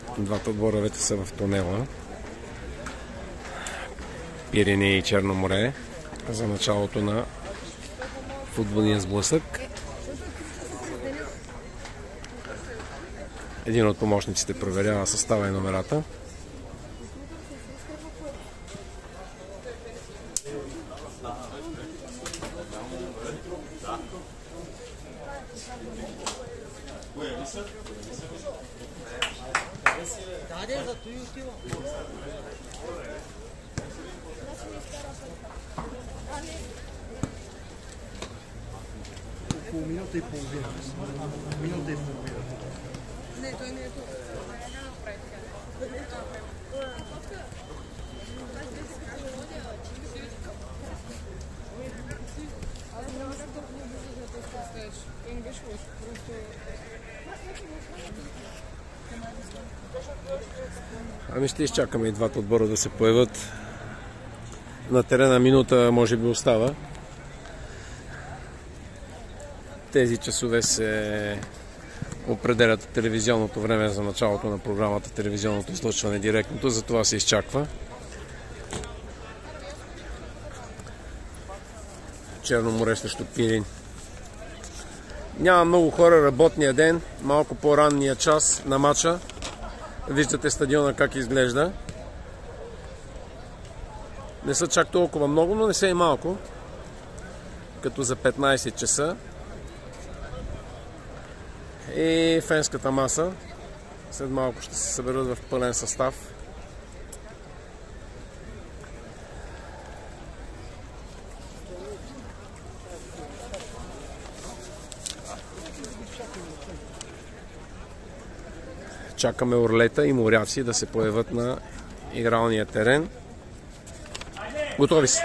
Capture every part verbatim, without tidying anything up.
Двата отбора вече са в тунела. Пирин и Черно море за началото на футболния сблъсък. Един от помощниците проверява състава и номерата. Около минута и половина. Минута и половина. Не, той не е тук. Ами ще изчакаме и двата отбора да се появят. На терена минута може би остава. Тези часове се определят телевизионното време за началото на програмата, телевизионното излъчване директното, затова се изчаква. Черно море срещу Пирин. Няма много хора, работния ден, малко по-ранния час на матча. Виждате стадиона как изглежда. Не са чак толкова много, но не са и малко. Като за петнайсет часа. И фенската маса след малко ще се съберат в пълен състав. Чакаме орлета и моряци да се появят на игралния терен. Готови са.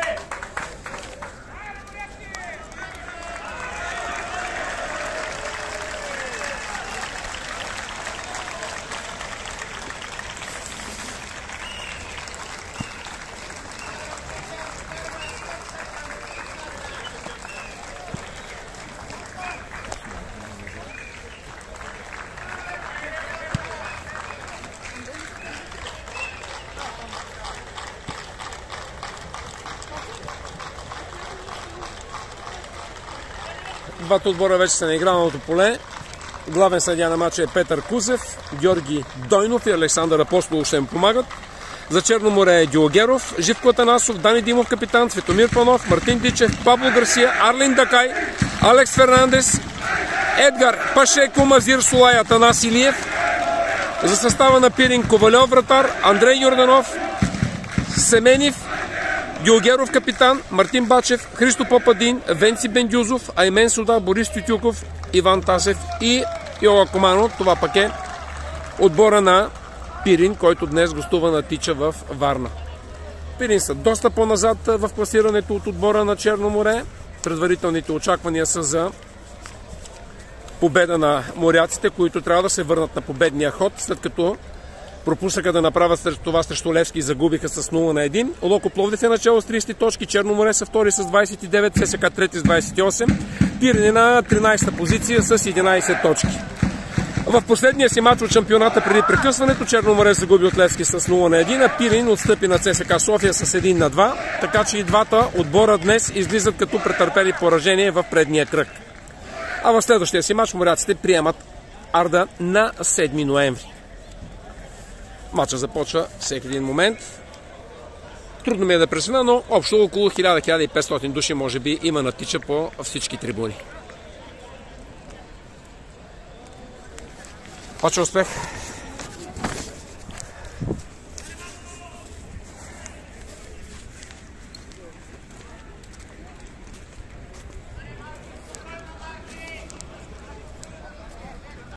Двата отбора вече са на игралното поле. Главен съдия на матча е Петър Кузев, Георги Дойнов и Александър Апостолов ще им помагат. За Черно море е Дилогеров, Живко Атанасов, Дани Димов капитан, Светомир Панов, Мартин Дичев, Пабло Гарсия, Арлин Дакай, Алекс Фернандес, Едгар Пашеко, Мазир Сулай, Атанас Илиев. За състава на Пирин Ковалев вратар, Андрей Йорданов, Семенив, Дилогеров капитан, Мартин Бачев, Христо Попадин, Венци Бендюзов, Аймен Суда, Борис Тютюков, Иван Тасев и Йола Комано. Това пък е отбора на Пирин, който днес гостува на Тича в Варна. Пирин са доста по-назад в класирането от отбора на Черно море. Предварителните очаквания са за победа на моряците, които трябва да се върнат на победния ход, след като пропуснаха да направят това срещу Левски и загубиха с нула на един. Локо Пловдив е начало с трийсет точки, Черно море са втори с двайсет и девет, ССК трети с двайсет и осем, Пирин е на тринайсета позиция с единайсет точки. В последния си матч от шампионата преди прекъсването Черно море загуби от Левски с нула на един, а Пирин отстъпи на ЦСКА София с един на два, така че и двата отбора днес излизат като претърпели поражение в предния кръг. А в следващия си матч моряците приемат Арда на седми ноември. Матчът започва всеки един момент. Трудно ми е да пресена, но общо около хиляда до хиляда и петстотин души може би има на Тича по всички трибуни. Пача успех!